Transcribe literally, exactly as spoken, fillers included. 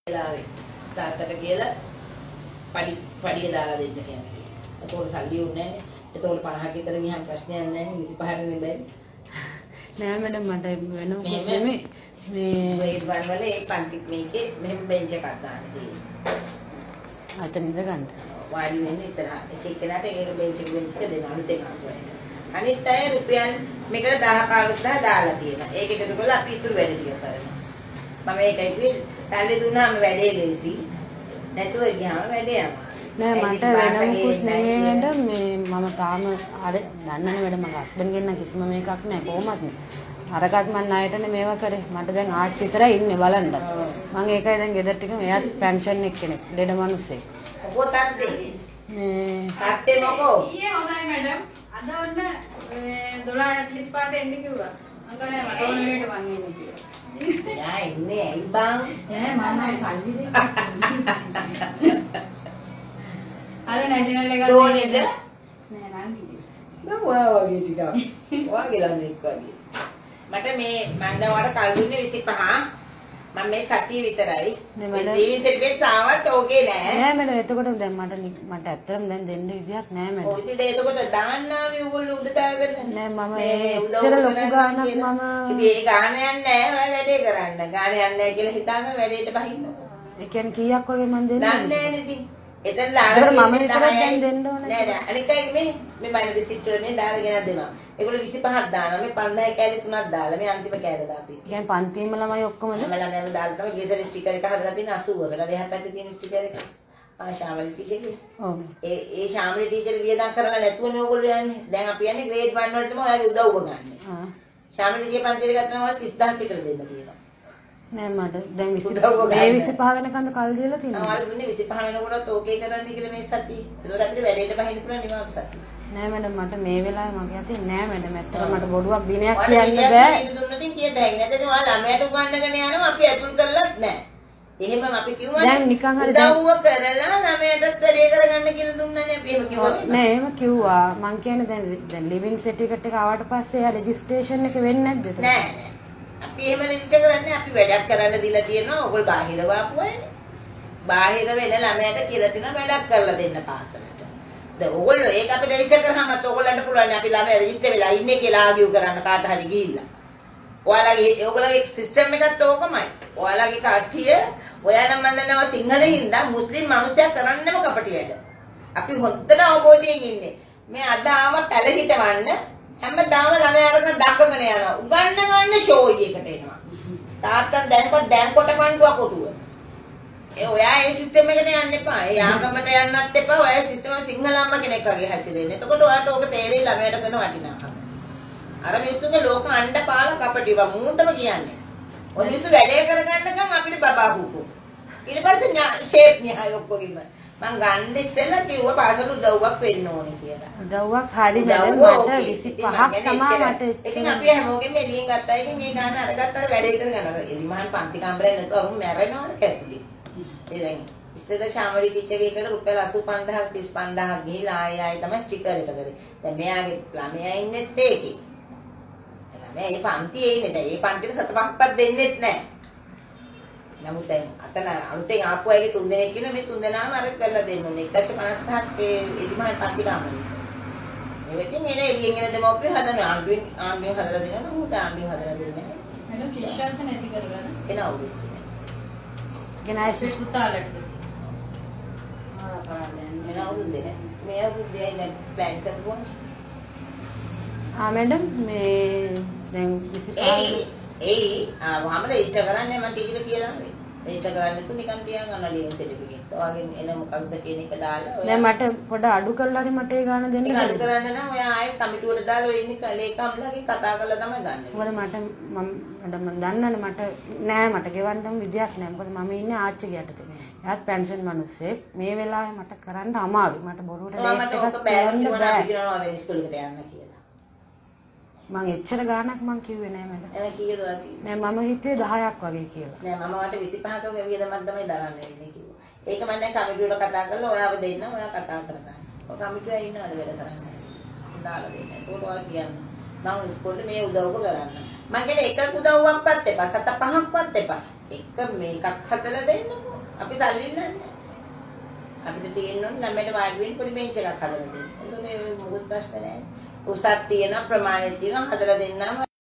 වෙලාවේ තාත්තට කියලා පඩි පඩිය දාලා දෙන්න කියන්නේ. ඒකෝල සල්ලි උන්නේ නැහැ. ඒතකොට පනහක විතර ගියහම ප්‍රශ්නයක් නැහැ. විසිපහට නෙබැයි. නෑ මැඩම් මට වෙන මොකද නෙමෙයි. මේ වේත් වල ඒ පන්ති මේකේ මෙහෙම බෙන්ච් එකක් දාන්න තියෙනවා. අතන ඉඳ ගන්න. වාඩි වෙන්න ඉස්සරහ එක එක්කෙනාට ඒක බෙන්ච් එක බෙන්ච් එක දෙනවා අනිත් එක අනුවයි. අනිත් අය රුපියල් මේකට දහ පහළොස් දාලා තියෙනවා. ඒකට ඒකවල අපි ඉතුරු වැඩ ටික කරනවා. මම ඒකයි කිව්වේ සල්ලි දුන්නාම වැඩේ ලේසි. නැතුව ගියාම වැඩේ නෑ මට වෙන මොකුත් නෙමෙයි මැඩම් මේ මම තාම අර දන්නනේ මැඩම් මගේ හස්බන්ඩ් ගෙන් නම් කිසිම මේකක් නෑ කොහොමද අරකට මම ණයටනේ මේවා කරේ මට දැන් ආච්චි විතරයි ඉන්නේ බලන්න මම ඒකයි දැන් ගෙදර ටික මෙයාත් පෙන්ෂන් එක කෙනෙක් ලෙඩ මිනිස්සෙක් ඔබ තාත්තේ මේ තාත්තේ මොකෝ ඊයේ හොඳයි මැඩම් අද ඔන්න මේ දොළහ ඇතුළත් පාට එන්න කිව්වා අංගනේ මට ඕන වෙලට මං එන්නේ කියලා යා ඉන්නේ ඇයි බං ඈ මම කල්ලි දෙන්න අර නැෂනල් එක දෝනේද නෑ නංගි නෝ වා වගේ ටිකක් වාගේ ළමෙක් වගේ මට මේ මම දැන් කල් දුන්නේ විසිපහ මම මේ සතිය විතරයි මේ දීවින් සෙට්පෙත් ආවත් ඕකේ නෑ නෑ මැඩම් එතකොට දැන් මට මට ඇත්තටම දැන් දෙන්න විදියක් නෑ මැඩම් ඔය ඉතින් එතකොට දාන්නාවේ ඕගොල්ලෝ උඩ දාගෙන නෑ මම එච්චර ලොකු ගාණක් මම ඉතින් ඒ ගාණ යන්නේ නෑ ඔය වැඩේ කරන්න ගාණ යන්නේ නෑ කියලා හිතාගෙන වැඩේට බහින්න ඒ කියන්නේ කීයක් වගේ මන් දෙන්නේ දන්නේ නෑනේ ඉතින් එතන දාලා මම විතරක් දැන් දෙන්න ඕනේ නෑ නෑ අනිකයි මේ මේ බයින රිසිට් වල මේ දාලා ගෙනත් දෙනවා ඒගොල්ලෝ විසිපහක් දානවා මේ පන්දාය කෑලි තුනක් දාලා මේ අන්තිම කෑල්ල දාපි කියන්නේ පන්තිම ළමයි ඔක්කොමද මම ළමයින්ව දාලා තමයි ගේසර් ස්ටිකර් එක හදලා තියෙන අසූවකට දෙහත් පැත්තේ තියෙන ස්ටිකර් එක ආ ශාමලි ටීචර් ඔව් ඒ ඒ ශාමලි ටීචර් වියදම් කරලා නැතුවනේ ඕගොල්ලෝ යන්නේ දැන් අපි යන්නේ ග්‍රේඩ් වන් වලටම ඔයාගේ උදව්ව ගන්න ආ ශාමලිගේ පන්තියට ගත්තම වල තිස් දහසක් විතර දෙන්න තියෙනවා නෑ මට දැන් මේ විසිපහ වෙනකන් කල් දීලා තියෙනවා. ආවල් දුන්නේ විසිපහ වෙනකොටත් ඕකේ කරන්න කියලා මේ සතිය. ඒතකොට අපිට වැඩේට බහින්න පුළුවන් නිවාප සතිය. නෑ මැඩම් මට මේ වෙලාවේ මගේ අතේ නෑ මැඩම් ඇත්තට මට බොඩුවක් දිනයක් කියන්න බෑ. ඒක දුන්නොතින් කියන්න හැකියි. නැත්නම් ඔයාලා ළමයට උගන්වගෙන යනවා අපි ඇතුල් කරලත් නෑ. එහෙම අපි කිව්වනේ. දැන් නිකන් හරි උදව්ව කරලා ළමයටත් වැඩේ කරගන්න කියලා දුන්නානේ අපි එහෙම කිව්වා. නෑ එහෙම කිව්වා. මං කියන්නේ දැන් දැන් ලිවිං සර්ටිෆිකේට් එක ආවට පස්සේ එයා රෙජිස්ට්‍රේෂන් එක වෙන්නේ නැද්ද එතන? නෑ නෑ. අපි එහෙම රෙජිස්ටර් කරන්නේ අපි වැඩක් කරන්න දීලා තියෙනවා. ඕගොල්ලෝ බාහිර වාපු අයනේ. බාහිර වෙන ළමයට කියලා තියෙනවා වැඩක් කරලා දෙන්න පාසලට. දැන් ඕගොල්ලෝ ඒක අපිට රෙජිස්ටර් කරාමත් ඕගොල්ලන්ට පුළුවන් අපි ළමයා රෙජිස්ටර් වෙලා ඉන්නේ කියලා ආගියු කරන්න කාට හරි ගිහිල්ලා. ඔයාලගේ ඕගොල්ලෝගේ සිස්ටම් එකත් ඕකමයි. ඔයාලගේ කට්ටිය ඔයා නම් මන් දන්නවා සිංහලෙන්ද මුස්ලිම් මිනිස්සයා කරන්නම කපටි වැඩ. අපි හොද්දට අවබෝධයෙන් ඉන්නේ. මේ අද ආව පැල හිටවන්න හැමදාම ළමයා අරගෙන දකගෙන යනවා. උගන්නවන්න ෂෝ එකකට එනවා. තාත්තා දැන්පත් දැන් කොට පන්දුවක් කොටුව. ඒ ඔයා ඒ සිස්ටම් එකට යන්න එපා. ඒ ආගමට යන්නත් එපා. ඔයා සිස්ටම් එක සිංහල අම්ම කෙනෙක් වගේ හැසිරෙන්න. එතකොට ඔයාට ඕක තේරෙයි ළමයාට කරන වටිනාකම. අර මිනිස්සුගේ ලෝක අණ්ඩ පාල කපටිව මූණටම කියන්නේ. ඔය මිනිස්සු වැඩේ කරගන්නකම් අපිට බබා හුකු. ඊට පස්සේ ෂේප් න්යාය ඔක්කොගෙම මං ගන්න ඉස්සෙල්ලා කිව්වා පාසල උදව්වක් වෙන්න ඕනේ කියලා. උදව්වක් හරි මැඩම් මට විසිපහක් තමයි මට ඉතින් අපි හැමෝගෙම එළියෙන් ගත්තා. ඉතින් මේ ගාන අරගත්ත අර වැඩේ කරගන්න. අර එලිමහන් පන්ති කම්බරේ නැතුව අරුන් මැරෙනවද කැපිලි. ඒ දැන් ඉස්සෙල්ලා ශාමලි ටීචර් එකකට රුපියල් අසූ පන්දාහක් තිස් පන්දාහක් ගිහිලා ආයෙ ආයෙ තමයි ස්ටිකර් එක කරේ. දැන් මෙයාගේ ළමයා ඉන්නෙත් ඒකේ. ළමයා මේ පන්තියේ ඉන්නේ. දැන් මේ පන්තියට සත පහක්වත් දෙන්නෙත් නැහැ. නමුත් දැන් අතන අලුතෙන් ආපු අයගේ තුන් දෙනෙක් ඉන්න මේ තුන් දෙනාම අර කරලා දෙන්න ඕනේ. එක දශම පනස් පහක් ඒ එලිමහන් පන්ති ගාමනේ. ඒ වෙතින් එන එළියෙන් එන දෙමව්පිය හදන ආණ්ඩුවෙන් ආණ්ඩුවෙන් හදලා දෙනවා. උන්ට ආණ්ඩුවෙන් හදලා දෙන්නේ නැහැ. මම ශිෂ්‍යයන්ට නැති කරගන්න එන අවුරුදු. ගෙනාශි පුතාලට ආ පාරෙන් එන අවුරුදු දෙක. මේ අවුරුද්දේ ඉන්න ප්ලෑන් කරපුවා. ආ මැඩම් මේ දැන් විසිපහ ඒ ඒ ආවම රෙජිස්ටර් කරන්නේ මම ටීචර් කියලා නේ. රෙජිස්ටර් කරන්න තු නිකන් තියන් ගන්න ලියන් සර්ටිෆිකේට්. ඔයාගෙන් එන මොකක්ද කියන එක දාලා ඔයා දැන් මට පොඩ අඩු කරලා හරි මට ඒ ගාන දෙන්න ඒක අඩු කරන්න නම් ඔයා ආයෙත් කමිටුවට දාලා ඔය ඉන්නේ ලේකම්ලාගෙන් කතා කරලා තමයි ගන්න. මොකද මට මම මඩම් මම දන්නනේ මට නෑ මට ගෙවන්නම විදියක් නෑ. මොකද මම ඉන්නේ ආච්චිගේ යටතේ. එයාත් පෙන්ෂන් මිනිස්සෙක්. මේ වෙලාවේ මට කරන්න අමාරුයි. මට බොරුවට මට ඕක බෑ කියනවා අපි කියනවා මේ ඉස්කෝලේකට යන්න කියලා. මං එච්චර ගාණක් මං කිව්වේ නෑ මැඩම්. එන කීයද වාකි? නෑ මම හිතුවේ දහයක් වගේ කියලා. නෑ මම වට විසිපහක වියදමක් තමයි දරන්න ඉන්නේ කිව්වා. ඒක මම දැන් කමිටුවට කතා කරලා ඔයාව දෙන්න ඔයා කතා කරගන්න. ඔය කමිටුවේ ඉන්නවද වැඩ කරන්නේ? දාලා දෙන්න. ඒකට ඔයා කියන්න. මම ඉස්කෝලේ මේ උදව්ව කරන්න. මම කියන්නේ එක උදව්වක්වත් එපා. සත පහක්වත් එපා. එක මේකක් හදලා දෙන්නකෝ. අපි සල්ලි නන්නේ. අපිට තියෙන්නේ ළමයට වාඩි වෙන්න පොඩි බෙන්ච් එකක් හදලා දෙන්න. එතකොට මේ මොකුත් ප්‍රශ්න නැහැ. උසක් තියෙනවා ප්‍රමාණයක් තියෙනවා හදලා දෙන්නාම